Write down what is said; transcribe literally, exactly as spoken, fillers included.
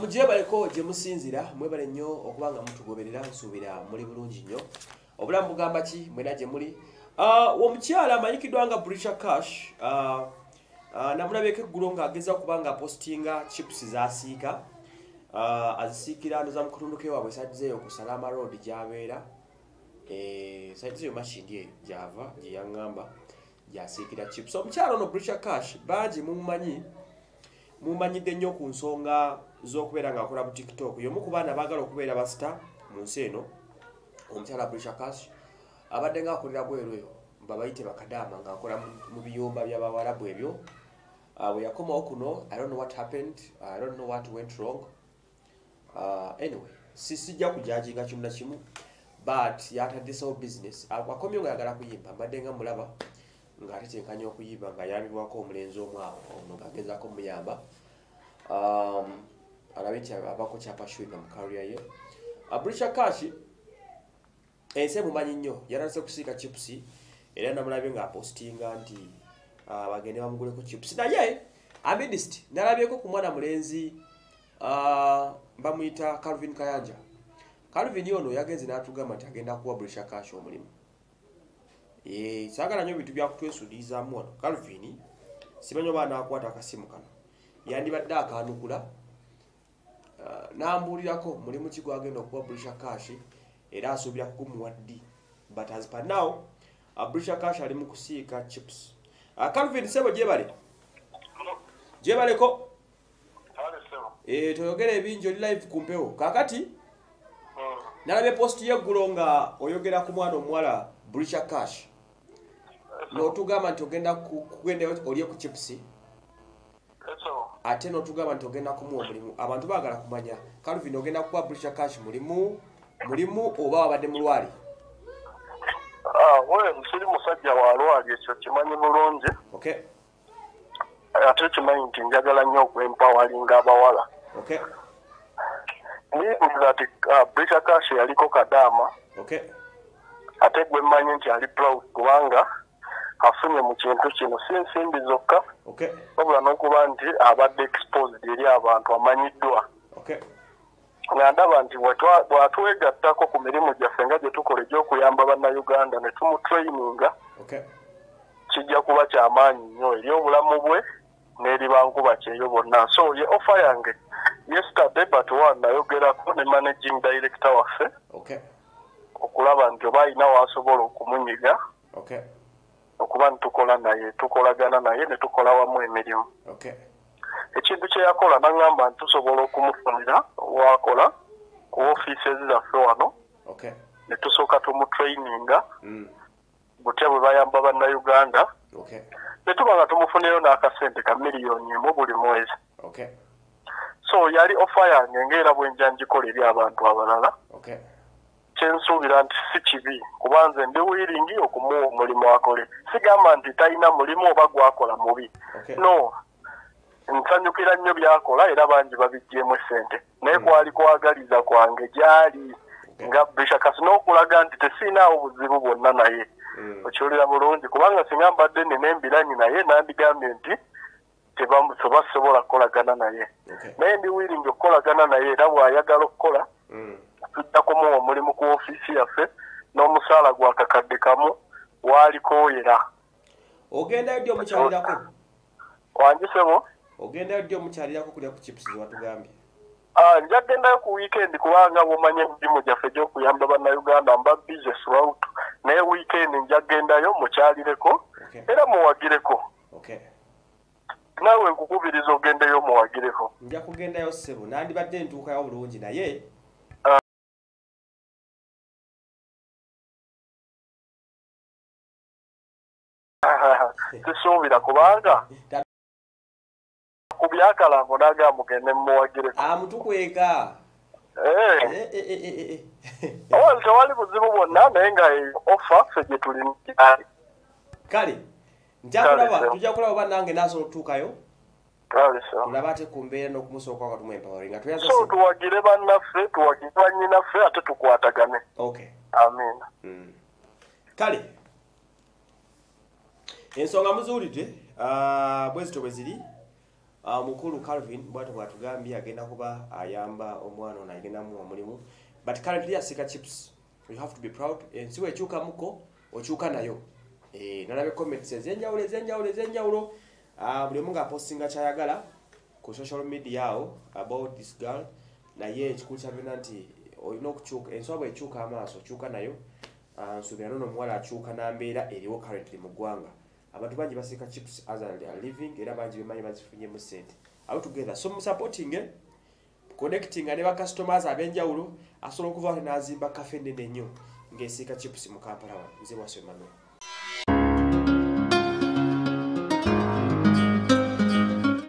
mujebaleko gye musinzira mwebale nnyo okubanga mutugoberera nsuubira muli bulungi nnyo obulamu bugamba ki mwena gye muli uh, omukyala amanyikiddwa nga Bricha Cash uh, uh, namulabeko eggulo ng'ageza okubanga postinga chips zasiika uh, azisiikira ndoza mu kutundu kewaabwe saidzeeyo ku Salama Road gy'abeera eh, saidzeeyo mashindi eyo gy'ava gye yaŋŋamba gy'asiikira chips. Omukyala ono Bricha Cash bangi mumumanyi mumanyidde nnyo ku nsonga z'okubeera ng'akola bu TikTok. Y'omu ku baana baagala okubeera basita mu nsi eno omukyala Bricha Cash abadde ng'akolera bweru eyo babayite bakadaama ng'akola mu biyumba by'Abawarabu ebyo. Uh, bwe yakomawo kuno, I don't know what happened, I don't know what went wrong. Uh, anyway, sijja kujajinga kimu na kimu, but yataddesewo business. Akomye nga yagala kuyimba, mbadde nga mulaba ng'atetenkanya okuyimba ng'ayambibwako omulenzi omu awo ono ng'agezaako muyamba. Um, alabe nti abako kyapashuinga mu career ye. Uh, Bricha Cash ensi emumanyi nnyo, yatandise kusiika chips era namulabye ng'apostinga nti uh, bagende bamuguleko chips. Naye amidist nalabyeko ku mwana mulenzi uh, bamuyita Calvin Kayanja. Calvin ono yagenze n'atugamba nti agenda kuwa Bricha Cash omulimu. Eh, sagala nnyo bintu bya kutwesuliizaamu wano. Calvin simanyi oba n'akwata akasimu kano yandibadde akaanukula uh, n'ambuulirako mulimu ki gwagenda okuwa Bricha Cash era asuubira kugumuwa ddi, but as per now uh, Bricha Cash ali mu kusiika chips. Uh, Calvin sebo gyebale gyebaleko eh, toyogera ebingi oli live ku mpewo kakati. hmm. Nalabye post y'eggulo nga oyogera ku mwana omuwala Bricha Cash n'otugamba nti ogenda kugenda olye ku chips ate n'otugamba nti ogenda kumuwa omulimu. Abantu baagala kumanya Calvin ogenda kuwa Bricha Cash mulimu mulimu oba wabadde mulwali? Ah, we musiri musajja wa lwali ekyo kimanyi bulungi. Okay. Ate kimanyi nti njagala nnyo okwempawalinga abawala. Okay. Ni that uh, Bricha Cash yaliko kadaama. Okay. Ate gwe mmanyi nti ali proud kubanga afunye mu kintu kino si nsimbi zokka. Okay. Wabula n'okuba nti abadde exposed eri abantu amanyiddwa. Okay. Ngandaba nti bwatwegattako ku mirimu gyaffe nga gye tukola egy'okuyamba bannayuganda ne tumutraininga. Okay. Kijja kuba kyamaanyi nnyo eri obulamu bwe n'eri bankuba kyeyo bonna. So ye offer yange yesterday but one nayogerako ne managing director waffe. Okay. Okulaba nti oba alina waasobola okumunyiga. Okay. Okuba nitukola naye tukolagana naye ne tukola wamu emirimu. Okay. Ekintu kye yakola n'angamba nti tusobola okumufunira wakola ku offices zaffe wano. Okay. Ne tusooka tumutraininga. Mm. Butya bwe bayamba bannayuganda. Okay. Ne tuba nga tumufunirayo n'akasente ka miliyoni emu buli mwezi. Okay. So yali offer yange ng'era bwe nja ngikola eri abantu abalala. Okay. Kyensuubira nti si kibi kubanze ndi wiringi okumuwa omulimu akole. Sigamba nti talina mulimu oba gwakola mubi. Okay. No. Nsanyukira nnyo byakola era bangi babiggyemu essente. Naye kwali kwagaliza kwange gyali nga Bricha Cash n'okulaga nti tesiinaawo buzibu bwonna naye. Mm. Okiwulira bulungi kubanga singa mbadde nina embiranyi naye nandigambye nti tebasobola kukolagana naye. Okay. Naye ndi wiringi okukolagana naye era bw'ayagala okukola. Mm. Tujja kumuwa omulimu ku ofiisi yaffe n'omusaala gwa kakadde kamu waalikooyera. Ogendayo ddi omukyalirako? Wangisebo? Ogendayo ddi omukyalirako kulya ku chips ze watugambye? Ah, nja gendayo ku weekend kubanga bw'omanya emirimu gyaffe gy'okuyamba bannayuganda mba busy throughout. Naye weekend nja gendayo mukyalireko. Okay. Era muwagireko. Okay. Naawe nkukubiriza ogendeyo muwagireko. Nja kugendayo ssebo nandibadde ntuukayo bulungi naye tisuubira kubanga ku byakalango naga mugende muwagireko. amutukweka owa tewali buzibu bwonna naye nga offer ffe gye tulina. kale njakulaba tujja kulaba oba nange nasobola okutuukayo tulaba ate ku mbeera n'okumusooka nga tumuempowering nga tuyaza so tuwagire bannaffe tuwagire bannyinaffe ate tukwatagane. Okay. Amen. Mm. Kale ensonga muzuulidde uh, bwezito bwe ziri. uh, mukulu Calvin bwatu bwatugambye agenda kuba ayamba omwana ono agenda mu omulimu but currently asika chips you have to be proud and siwe chuka muko ochuka nayo eh nalabe comments ezenjawulo ezenjawulo ezenjawulo ah buli munga postinga chayagala ku social media yao about this girl na ye chikucha binanti oyino kuchuka enswabo echuka amaso chuka nayo ah subira nono mwala achuka na mbeera eriwo currently mu gwanga abantu bangi basika chips as they are living era bangi bimanyi bazifunye mu sente all together so supporting eh? Connecting and customers abenjawulo asobola okuva nazimba cafe nene nnyo ng'esiika chips mu Kampala nze waswe Emmanuel.